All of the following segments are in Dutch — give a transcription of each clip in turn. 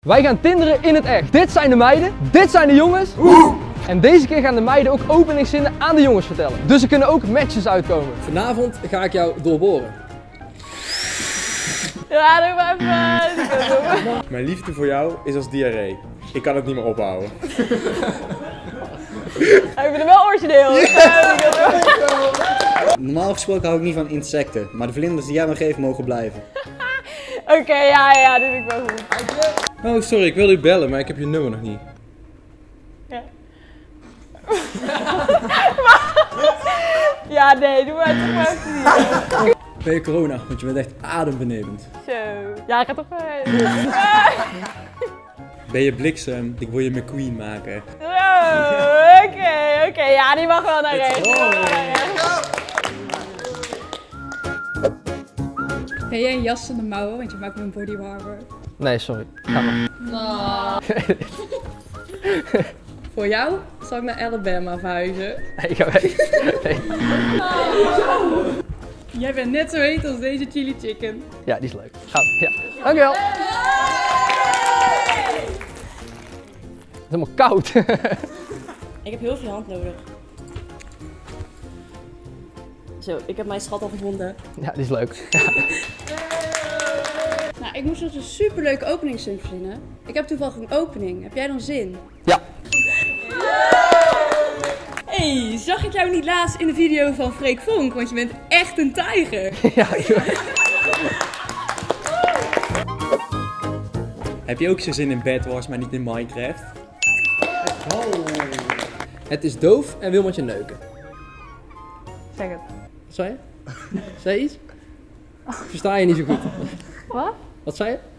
Wij gaan tinderen in het echt. Dit zijn de meiden, dit zijn de jongens. En deze keer gaan de meiden ook openingszinnen aan de jongens vertellen. Dus er kunnen ook matches uitkomen. Vanavond ga ik jou doorboren. Ja, doe maar even. Mijn liefde voor jou is als diarree. Ik kan het niet meer ophouden. Ik ben er wel origineel. Normaal gesproken hou ik niet van insecten, maar de vlinders die jij me geeft mogen blijven. Oké, ja, dit vind ik wel goed. Oh, sorry, ik wilde u bellen, maar ik heb je nummer nog niet. Ja. Ja, nee, doe maar even niet. Ben je corona? Want je bent echt adembenemend. Zo. Ja, ik ga toch Ben je bliksem? Ik wil je McQueen maken. Oké, ja, die mag wel naar rechts. Ben jij een jas zonder mouwen, want je maakt me een body warmer? Nee, sorry. Ga maar. Voor jou zal ik naar Alabama verhuizen. Nee, ga weg. Nee. Jij bent net zo heet als deze chili chicken. Ja, die is leuk. Ga. Ja. Dankjewel. Het is helemaal koud. Ik heb heel veel hand nodig. Zo, ik heb mijn schat al gevonden. Ja, die is leuk. Ja. Nou, ik moest dus een superleuke openingszin verzinnen. Ik heb toevallig een opening. Heb jij dan zin? Ja. Hey, zag ik jou niet laatst in de video van Freek Vonk? Want je bent echt een tijger. Ja, Heb je ook zo zin in Bad Wars, maar niet in Minecraft? Het is doof en wil met je neuken. Zeg het. Wat zei je? Zei je iets? Versta je niet zo goed. Wat? Wat zei je?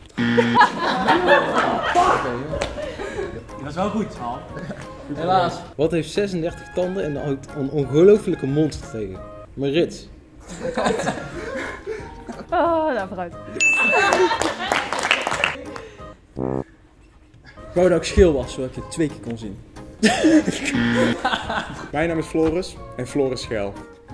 Dat is wel goed, Sal. Helaas. Wat heeft 36 tanden en houdt een ongelofelijke monster tegen? Marit. Oh, nou vooruit. Ik wou dat ik schil was, zodat ik je 2 keer kon zien. Mijn naam is Floris en Floris Schel.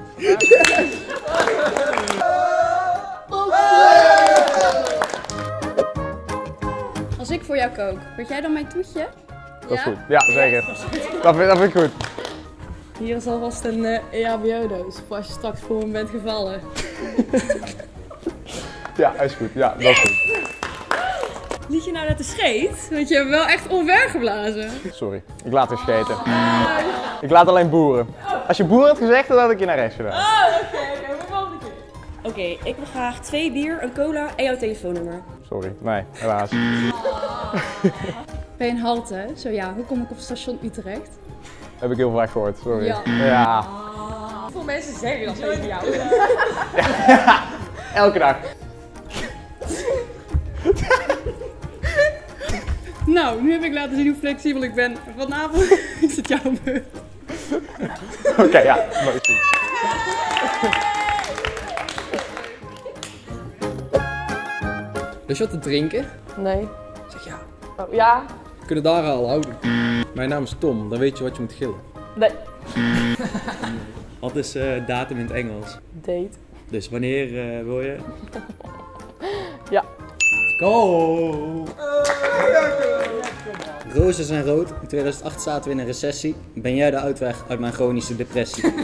Als ik voor jou kook, word jij dan mijn toetje? Dat is goed. Ja, zeker. Dat vind ik goed. Hier is alvast een EHBO-doos, voor als je straks voor me bent gevallen. Ja, is goed. Ja, dat is goed. Liet je nou net de scheet? Want je hebt wel echt onver geblazen. Sorry, ik laat het scheten. Ik laat alleen boeren. Als je boer had gezegd, dan had ik je naar rechts gedaan. Oké, ik wil graag 2 bier, een cola en jouw telefoonnummer. Sorry, nee, helaas. Ben je een halte? Zo ja, hoe kom ik op station Utrecht? Heb ik heel vaak gehoord, sorry. Ja. Ja. Hoeveel mensen zeggen dat tegen jou? Elke dag. Nou, nu heb ik laten zien hoe flexibel ik ben. Vanavond is het jouw beurt. Oké, ja, mooi is goed. Dus wat te drinken? Nee. Zeg ja. Oh, ja? We kunnen daar al houden. Mijn naam is Tom, dan weet je wat je moet gillen. Nee. Wat is datum in het Engels? Date. Dus wanneer wil je? Ja. Go! Rozen zijn rood. In 2008 zaten we in een recessie. Ben jij de uitweg uit mijn chronische depressie?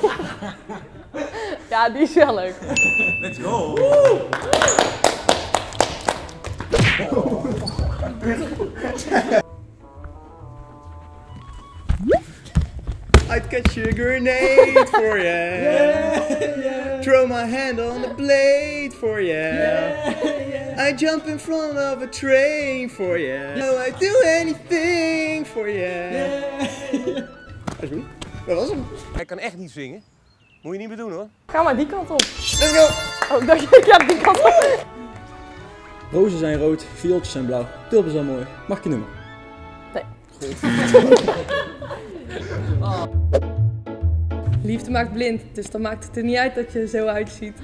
Ja, die is wel leuk. Let's go! I'd catch a grenade for ya. Yeah. Throw my hand on the blade for ya. I jump in front of a train for ya. No, I do anything for ya. Alsjeblieft. Dat was hem. Hij kan echt niet zingen. Moet je niet meer doen hoor. Ga maar die kant op. Let's go! Oh, dacht je, ja, die kant op. Rozen zijn rood, viooltjes zijn blauw. Tulpen zijn mooi. Mag ik je nummer? Nee. Liefde maakt blind, dus dan maakt het er niet uit dat je er zo uitziet.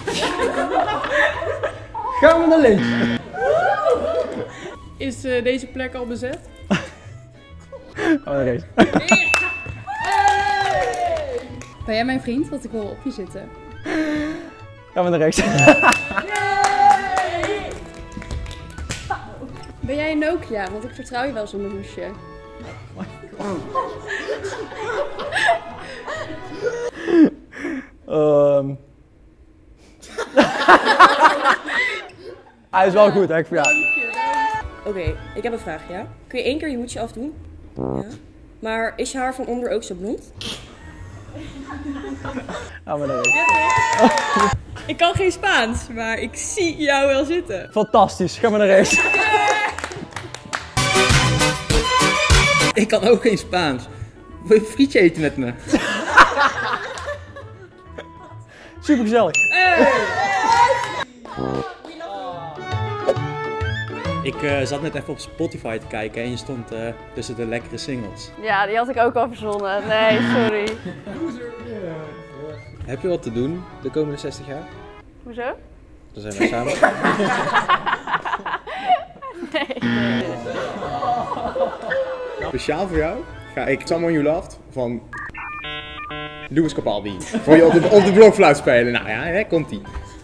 Gaan we naar links. Is deze plek al bezet? Oh, nee. Ben jij mijn vriend? Want ik wil op je zitten. Gaan we naar rechts. Ben jij een Nokia? Want ik vertrouw je wel zonder hoesje. Hij is wel goed, hè? Ja. Oké, ik heb een vraag, ja? Kun je 1 keer je hoedje afdoen? Ja. Maar is je haar van onder ook zo blond? Gaan we erin. Ik kan geen Spaans, maar ik zie jou wel zitten. Fantastisch, ga maar naar rechts. Ik kan ook geen Spaans. Wil je een frietje eten met me? Super gezellig. Ik zat net even op Spotify te kijken en je stond tussen de lekkere singles. Ja, die had ik ook al verzonnen. Nee, sorry. Heb je wat te doen de komende 60 jaar? Hoezo? Dan zijn wij samen. Nee. Speciaal voor jou ga ik Someone You Loved van Lewis Capaldi voor je op de blokfluit spelen. Nou ja, hè, komt-ie.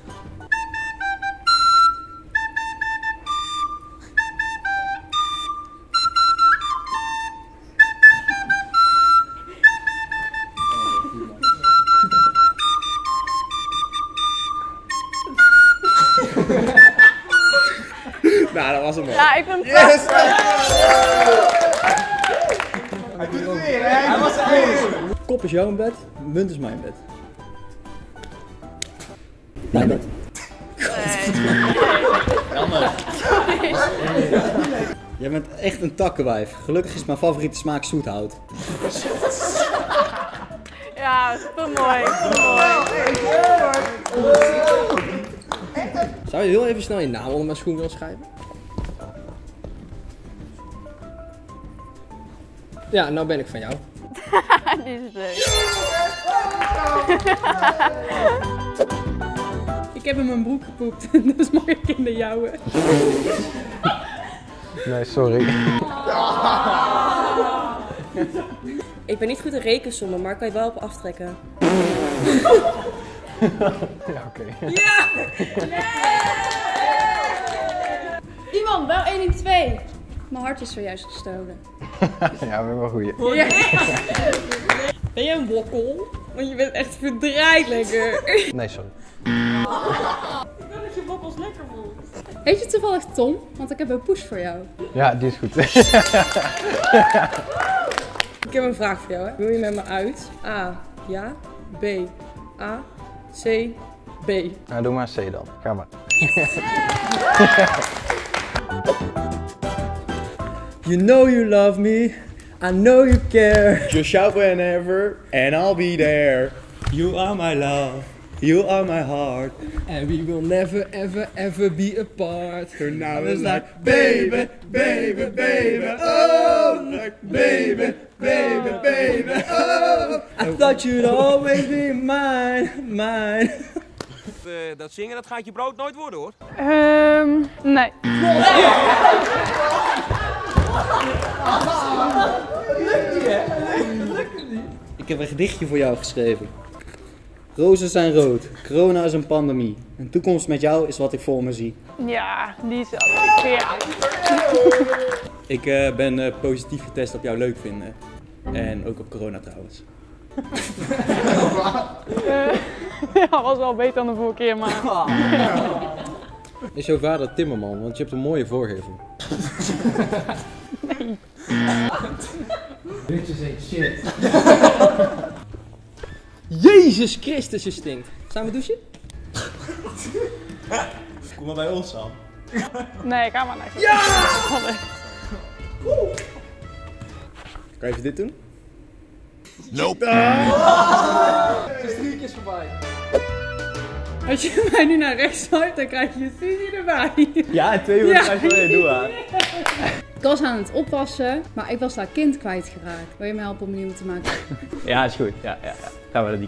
Nou, dat was hem al. Ja, ik vind het Yes! Kop is jouw bed, munt is mijn bed. Mijn bed. Jij bent echt een takkenwijf. Gelukkig is mijn favoriete smaak zoethout. Ja, te mooi. Zou je heel even snel je naam onder mijn schoen willen schrijven? Ja, nou ben ik van jou. Die is leuk. Ik heb in mijn broek gepoept, dus mag ik in de jouwe. Nee, sorry. Ik ben niet goed in rekensommen, maar kan je wel op aftrekken. Ja, oké. Iemand, wel 112. Mijn hart is zojuist gestolen. Ja, we wel goeie. Ja. Ben jij een wokkel? Want je bent echt verdraaid lekker. Nee, sorry. Ik wil dat je wokkels lekker voelt. Heet je toevallig Tom? Want ik heb een push voor jou. Ja, die is goed. Ik heb een vraag voor jou. Hè. Wil je met me uit? A. Ja. B. A. C. B. Nou, doe maar C dan. Ga maar. You know you love me, I know you care. Just shout whenever, and I'll be there. You are my love, you are my heart. And we will never ever ever be apart. So now it's like, baby, baby, baby, oh, like, baby, baby, baby, oh. I thought you'd always be mine, mine. Dat zingen, dat gaat je brood nooit worden hoor. Nee. Ik heb een gedichtje voor jou geschreven. Rozen zijn rood, corona is een pandemie. Een toekomst met jou is wat ik voor me zie. Ja, die is wel. Ja. Ik ben positief getest op jou leuk vinden. En ook op corona trouwens. Ja, was wel beter dan de vorige keer, maar... Is jouw vader timmerman? Want je hebt een mooie voorgevel. Nee. Dit is echt shit. Jezus Christus, je stinkt. Gaan we douchen? Kom maar bij ons, Sam. Nee, ga maar naar. Ja! Kan je even dit doen? Nope. Het is 3 keer voorbij. Als je mij nu naar rechts swipe, dan krijg je Suzy erbij. Ja, 2 uur krijg je wel. Doe aan. Ik was aan het oppassen, maar ik was daar kind kwijtgeraakt. Wil je me helpen om een nieuwe te maken? Ja, is goed. Ja. Gaan we naar die.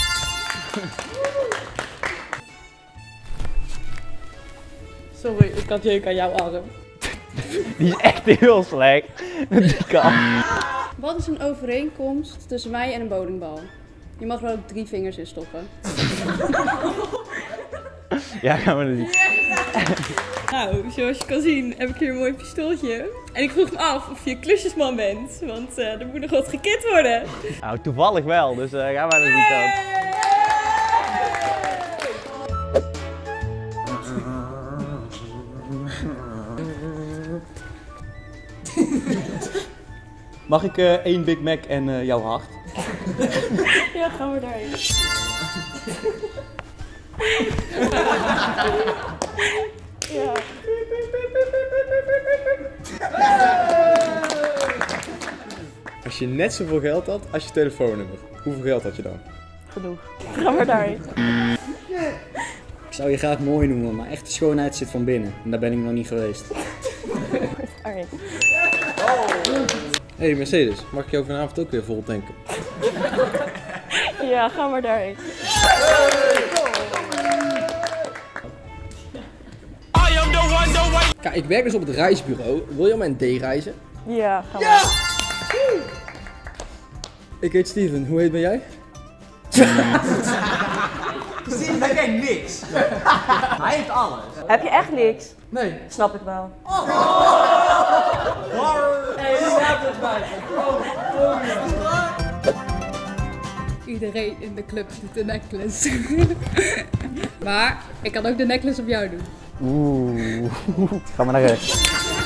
Sorry, ik had jeuk aan jouw arm. Die is echt heel slecht. Die kan. Wat is een overeenkomst tussen mij en een bowlingbal? Je mag er ook 3 vingers in stoppen. Ja, gaan we naar die. Nou, zoals je kan zien heb ik hier een mooi pistooltje. En ik vroeg me af of je een klusjesman bent, want er moet nog wat gekit worden. Nou, toevallig wel, dus ga maar naar die kant. Mag ik 1 Big Mac en jouw hart? Ja, gaan we daarheen. Ja. Als je net zoveel geld had als je telefoonnummer, hoeveel geld had je dan? Genoeg. Gaan we daarheen. Ik zou je graag mooi noemen, maar echte schoonheid zit van binnen. En daar ben ik nog niet geweest. Oké. Hey Mercedes, mag ik jou vanavond ook weer vol tanken? Ja, gaan we daarheen. Kijk, ik werk dus op het reisbureau. Wil je met een D reizen? Ja, gaan we. Ik heet Steven. Hoe heet ben jij? Steven, heb jij niks? Hij heeft alles. Heb je echt niks? Nee. Snap ik wel. Iedereen in de club doet de necklace. Maar ik kan ook de necklace op jou doen. Oeh, ga maar naar rechts.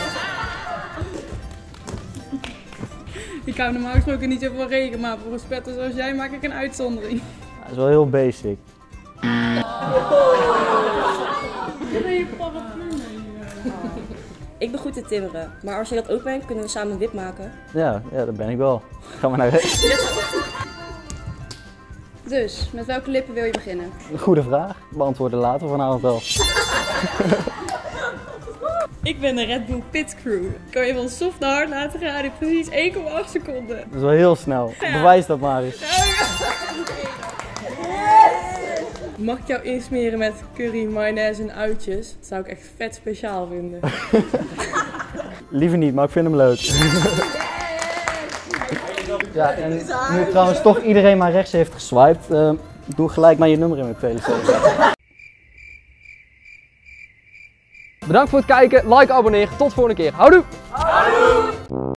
Ik hou normaal gesproken niet zoveel regen, maar voor een spetter zoals jij maak ik een uitzondering. Dat is wel heel basic. Ik ben goed in timmeren, maar als je dat ook bent, kunnen we samen een wip maken. Ja, dat ben ik wel. Ga maar naar rechts. Dus, met welke lippen wil je beginnen? Een goede vraag. Beantwoorden later vanavond wel. Ik ben de Red Bull Pit Crew. Ik kan je van soft naar hard laten gaan in precies 1,8 seconden. Dat is wel heel snel. Bewijs dat maar eens. Mag ik jou insmeren met curry, mayonaise en uitjes? Dat zou ik echt vet speciaal vinden. Liever niet, maar ik vind hem leuk. Ja, en nu trouwens toch iedereen maar rechts heeft geswiped, doe gelijk maar je nummer in mijn telefoon. Bedankt voor het kijken, like, abonneer. Tot volgende keer. Houdoe!